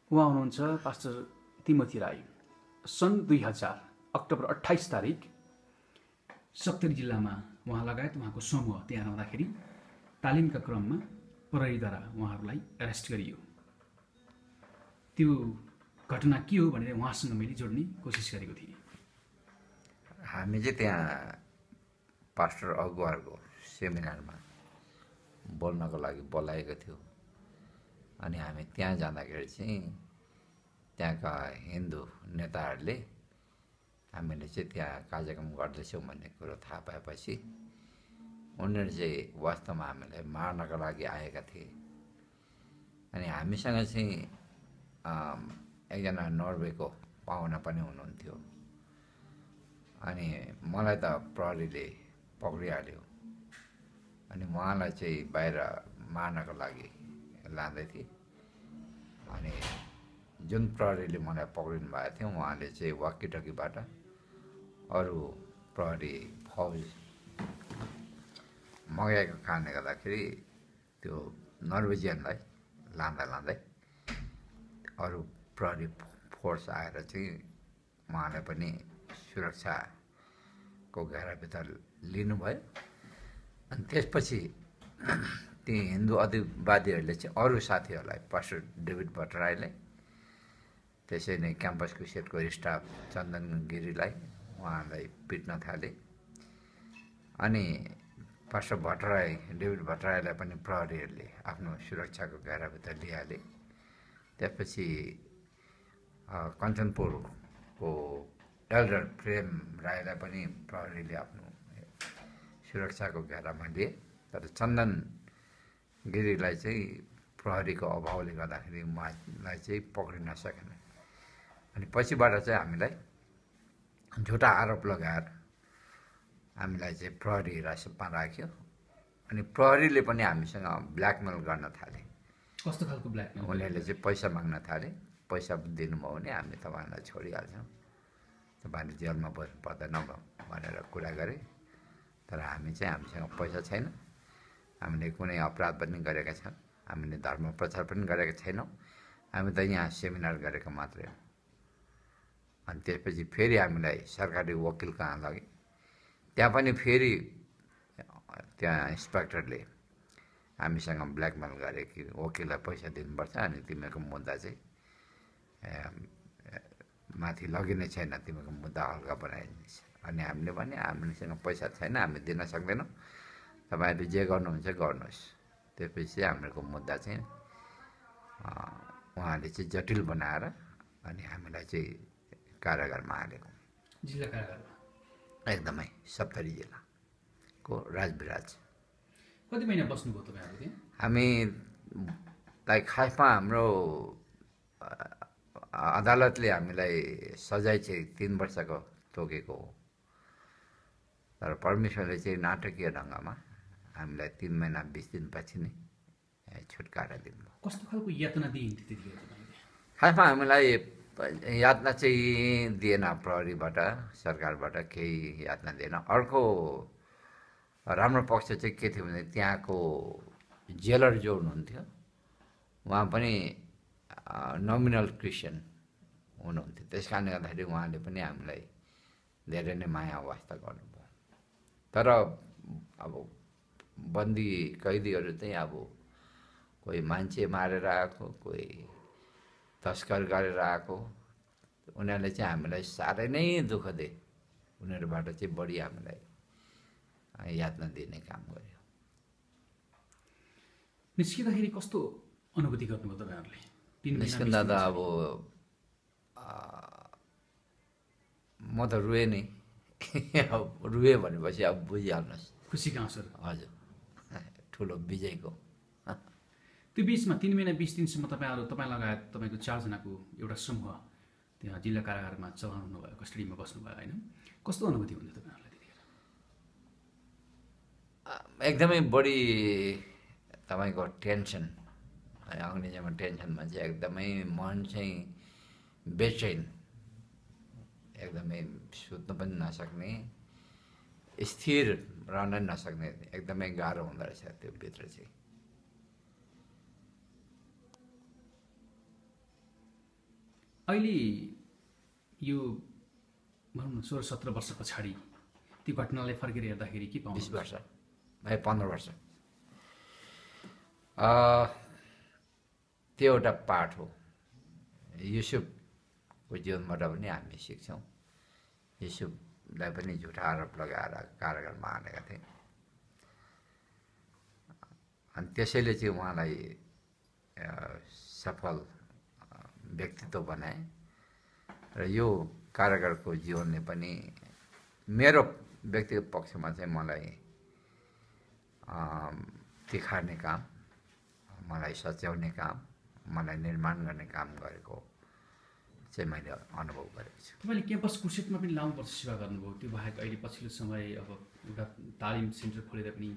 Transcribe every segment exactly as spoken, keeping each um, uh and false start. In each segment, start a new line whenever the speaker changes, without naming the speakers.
उहाँ हुनुहुन्छ पास्टर तिमोथी राई। सन् दुई हजार अक्टोबर अट्ठाइस तारिक सप्तरी जिल्लामा उहाँ लगायत उहाँको समूह त्यहाँ रहँदाखेरि तालिमका क्रममा प्रहरीद्वारा उहाँहरूलाई एरेस्ट गरियो। त्यो घटना के हो भनेर उहाँसँग मैले जोड्ने कोसिस गरेको थिएँ।
हामी चाहिँ त्यहाँ पास्टर अगुवारको सेमिनारमा बोल्नको लागि बोलाएको थियो। अनि हामी त्यहाँ जाँदाखेरि चाहिँ त्यहाँका हिन्दू नेताहरूले हामीले चाहिँ त्यहाँ कार्यक्रम गर्दैछौँ भन्ने कुरो थाहा पाएपछि उनीहरू चाहिँ वास्तवमा हामीलाई मार्नको लागि आएका थिए। अनि हामीसँग चाहिँ एकजना नर्वेको पाहुना पनि हुनुहुन्थ्यो। अनि मलाई त प्रहरीले पक्रिहाल्यो। अनि उहाँलाई चाहिँ बाहिर मार्नको लागि लाँदै थिए। अनि जुन प्रहरीले मलाई पक्रिनु भएको थियो उहाँले चाहिँ वाकिटकीबाट अरू प्रहरी फौज मगाएको कारणले गर्दाखेरि त्यो नर्वेजियनलाई लाँदा लाँदै अरू प्रहरी फोर्स आएर चाहिँ उहाँलाई पनि सुरक्षाको घेराभित्र लिनुभयो। अनि त्यसपछि ती हिन्दू अधिवादीहरूले चाहिँ अरू साथीहरूलाई पास्टर डेभिड भट्टराईलाई, त्यसै नै क्याम्पसको सेटको स्टाफ चन्दन गिरीलाई उहाँहरूलाई पिट्न थाले। अनि पास्टर भट्टराई डेभिड भट्टराईलाई पनि प्रहरीहरूले आफ्नो सुरक्षाको घेराभित्र लिइहाले। त्यसपछि कञ्चनपुरको एल्डर प्रेम राईलाई पनि प्रहरीले आफ्नो सुरक्षाको घेरामा लिए। तर चन्दन गिरीलाई चाहिँ प्रहरीको अभावले गर्दाखेरि उहाँलाई चाहिँ पक्रिन सकेन। अनि पछिबाट चाहिँ हामीलाई झुटा आरोप लगाएर हामीलाई चाहिँ प्रहरी हिरासतमा राख्यो। अनि प्रहरीले पनि हामीसँग ब्ल्याकमेल गर्न थाले।
कस्तो खालको ब्ल्याकमेल?
उनीहरूले चाहिँ पैसा माग्न थाले। पैसा दिनुभयो भने हामी तपाईँहरूलाई छोडिहाल्छौँ, तपाईँहरूले जेलमा बस्नु पर्दैन भनेर कुरा गरे। तर हामी चाहिँ हामीसँग पैसा छैन, हामीले कुनै अपराध पनि गरेका छौँ, हामीले धर्म प्रचार पनि गरेका छैनौँ, हामी त यहाँ सेमिनार गरेको मात्रै हो। अनि त्यसपछि फेरि हामीलाई सरकारी वकिल कहाँ लगे। त्यहाँ पनि फेरि त्यहाँ इन्सपेक्टरले हामीसँग ब्ल्याकमेल गरे कि वकिललाई पैसा दिनुपर्छ अनि तिमीहरूको मुद्दा चाहिँ माथि लगिने छैन, तिमीहरूको मुद्दा हल्का बनाइदिन्छ। अनि हामीले भने हामीसँग पैसा छैन, हामी दिन सक्दैनौँ, तपाईँहरूले जे गर्नुहुन्छ गर्नुहोस्। त्यसपछि हाम्रो मुद्दा चाहिँ उहाँले चाहिँ जटिल बनाएर अनि हामीलाई चाहिँ कारागारमा हालेको।
जिल्ला कारागारमा?
एकदमै सप्तरी जिल्लाको राजविराज।
कति महिना बस्नुभयो तपाईँहरू त्यहाँ?
हामीलाई खासमा हाम्रो अदालतले हामीलाई सजाय चाहिँ तिन वर्षको तोकेको हो। तर परमेश्वरले चाहिँ नाटकीय ढङ्गमा हामीलाई तिन महिना बिस दिनपछि नै छुटकारा दिनुभयो।
कस्तो खालको यातना दिइन्थ्यो त्यतिखेर तपाईँले?
खासमा हामीलाई यातना चाहिँ दिएन, प्रहरीबाट सरकारबाट केही यातना दिएन। अर्को राम्रो पक्ष चाहिँ के थियो भने त्यहाँको जेलर जो हुनुहुन्थ्यो उहाँ पनि नोमिनल क्रिस्चियन हुनुहुन्थ्यो। त्यस कारणले गर्दाखेरि उहाँले पनि हामीलाई धेरै नै माया वास्ता गर्नुभयो। तर अब बन्दी कैदीहरू चाहिँ अब कोही मान्छे मारेर आएको, कोही तस्कर गरेर आएको, उनीहरूले चाहिँ हामीलाई साह्रै नै दुःख दिए। उनीहरूबाट चाहिँ बढी हामीलाई यातना दिने काम गर्यो।
निस्किँदाखेरि कस्तो अनुभूति गर्नुभयो तपाईँहरूले?
निस्किँदा त अब म त रुएँ नै। अब रुएँ भनेपछि अब बुझिहाल्नुहोस्,
खुसीको आँसुहरू।
हजुर, ठुलो विजयको।
त्यो बिचमा तिन महिना बिस दिनसम्म तपाईँहरू तपाईँ लगायत तपाईँको चारजनाको एउटा समूह त्यहाँ जिल्ला कारागारमा चलाउनु भयो, कस्टडीमा बस्नुभयो होइन? कस्तो अनुभूति हुन्थ्यो तपाईँहरूलाई त्यतिखेर?
एकदमै बढी तपाईँको टेन्सन, अङ्ग्रेजीमा टेन्सनमा चाहिँ एकदमै मन चाहिँ बेचैन, एकदमै सुत्नु पनि नसक्ने, स्थिर रहन नसक्ने, एकदमै गाह्रो हुँदो रहेछ त्यो भित्र चाहिँ।
अहिले यो भनौँ न सोह्र सत्र वर्ष पछाडि त्यो घटनालाई फर्केर हेर्दाखेरि के पाउनु?
बिस वर्ष है पन्ध्र वर्ष त्यो एउटा पाठ हो। युसुफको जीवनबाट पनि हामी सिक्छौँ। युसुफलाई पनि झुटा आरोप लगाएर कारागारमा हालेका थिए अनि त्यसैले चाहिँ उहाँलाई सफल व्यक्तित्व बनाए र यो कारागारको जीवनले पनि मेरो व्यक्तिगत पक्षमा चाहिँ मलाई तिखार्ने काम, मलाई सच्याउने काम, मलाई निर्माण गर्ने काम गरेको चाहिँ मैले अनुभव गरेको छु।
तपाईँले क्याम्पस क्रुसेडमा पनि लामो वर्ष सेवा गर्नुभयो। त्यो बाहेक अहिले पछिल्लो समय अब एउटा तालिम सेन्टर खोलेर पनि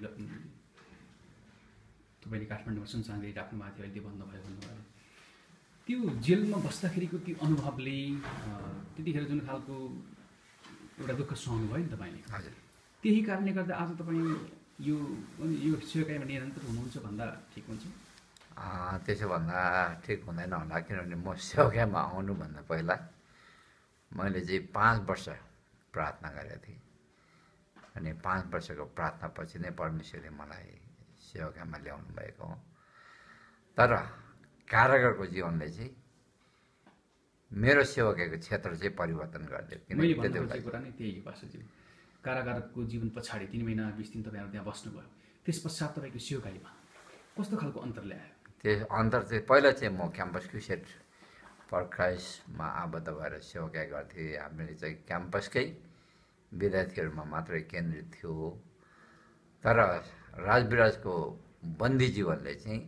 तपाईँले काठमाडौँमा सञ्चालन गरिराख्नु भएको थियो, अहिले त्यो बन्द भयो भन्नुभयो। त्यो जेलमा बस्दाखेरिको त्यो अनुभवले त्यतिखेर जुन खालको एउटा दुःख सहनु भयो नि तपाईँले,
हजुर,
त्यही कारणले गर्दा आज तपाईँ यो यो सेवाकाईमा निरन्तर हुनुहुन्छ भन्दा ठिक हुन्छ?
त्यसो भन्दा ठिक हुँदैन होला, किनभने म सेवाकाईमा आउनुभन्दा पहिला मैले चाहिँ पाँच वर्ष प्रार्थना गरेको थिएँ अनि पाँच वर्षको प्रार्थनापछि नै परमेश्वरले मलाई सेवाकाईमा ल्याउनु भएको हो। तर कारागारको जीवनले चाहिँ मेरो सेवाकाईको क्षेत्र चाहिँ परिवर्तन गरिदियो।
मैले भन्ने कुरा नै त्यही पास्टरज्यू, कारागारको जीवन पछाडि तिन महिना बिस दिन तपाईँहरू त्यहाँ बस्नुभयो, त्यस पश्चात तपाईँको सेवाकाईमा कस्तो खालको अन्तर ल्यायो?
त्यो अन्तर चाहिँ पहिला चाहिँ म क्याम्पस क्रुसेड फर क्राइस्टमा आबद्ध भएर सेवाकाई गर्थेँ। हामीले चाहिँ क्याम्पसकै विद्यार्थीहरूमा मात्रै केन्द्रित थियो। तर राजविराजको बन्दी जीवनले चाहिँ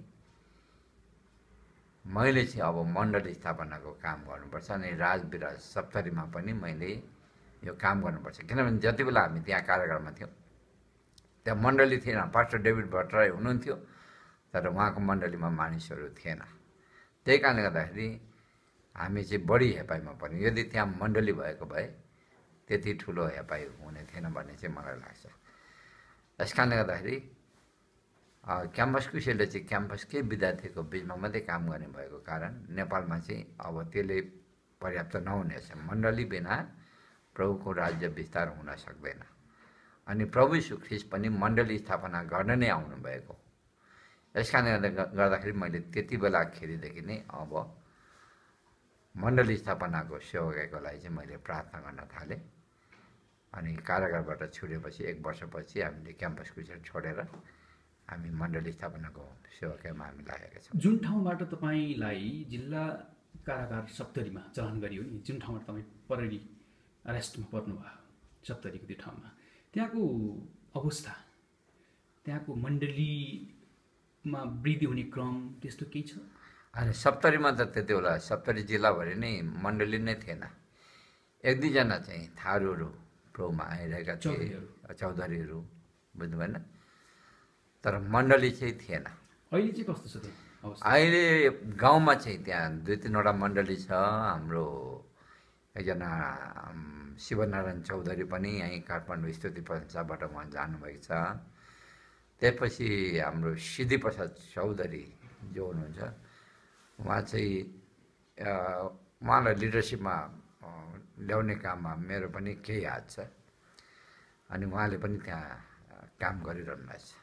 मैले चाहिँ अब मण्डली स्थापनाको काम गर्नुपर्छ अनि राजविराज सप्तरीमा पनि मैले यो काम गर्नुपर्छ। किनभने जति बेला हामी त्यहाँ कारागारमा थियौँ त्यहाँ मण्डली थिएन। पास्टर डेभिड भट्टराई हुनुहुन्थ्यो तर उहाँको मण्डलीमा मानिसहरू थिएन। त्यही कारणले गर्दाखेरि हामी चाहिँ बढी हेपाइमा पर्यौँ। यदि त्यहाँ मण्डली भएको भए त्यति ठुलो हेपाइ हुने थिएन भन्ने चाहिँ मलाई लाग्छ। यस कारणले गर्दाखेरि क्याम्पस क्रुसेडले चाहिँ क्याम्पसकै विद्यार्थीको बिचमा मात्रै काम गर्ने भएको कारण नेपालमा चाहिँ अब त्यसले पर्याप्त नहुनेछ। मण्डली बिना प्रभुको राज्य विस्तार हुन सक्दैन अनि प्रभु यीशु ख्रीष्ट पनि मण्डली स्थापना गर्न नै आउनुभएको। यस कारणले गर्दाखेरि मैले त्यति बेलाखेरिदेखि नै अब मण्डली स्थापनाको सेवाकाईको लागि चाहिँ मैले प्रार्थना गर्न थालेँ अनि कारागारबाट छुटेपछि एक वर्षपछि हामीले क्याम्पस क्रुसेड छोडेर हामी मण्डली स्थापनाको सेवाकाईमा हामी लागेका छौँ।
जुन ठाउँबाट तपाईँलाई जिल्ला कारागार सप्तरीमा चलान गरियो नि, जुन ठाउँबाट तपाईँ परेडी अरेस्टमा पर्नुभयो सप्तरीको त्यो ठाउँमा, त्यहाँको अवस्था, त्यहाँको मण्डलीमा वृद्धि हुने क्रम त्यस्तो केही छ?
अनि सप्तरीमा त त्यति बेला सप्तरी जिल्लाभरि नै मण्डली नै थिएन। एक दुईजना चाहिँ थारूहरू प्रोमा आइरहेका थिए, चौधरीहरू, बुझ्नु भएन, तर मण्डली चाहिँ थिएन।
अहिले चाहिँ कस्तो छ त्यो?
अहिले गाउँमा चाहिँ त्यहाँ दुई तिनवटा मण्डली छ। हाम्रो एकजना शिवनारायण चौधरी पनि यहीँ काठमाडौँ स्तुति प्रशंसाबाट उहाँ जानुभएको छ। त्यसपछि हाम्रो सिद्धि प्रसाद चौधरी जो हुनुहुन्छ उहाँ चाहिँ उहाँलाई लिडरसिपमा ल्याउने काममा मेरो पनि केही हात छ अनि उहाँले पनि त्यहाँ काम गरिरहनु भएको छ।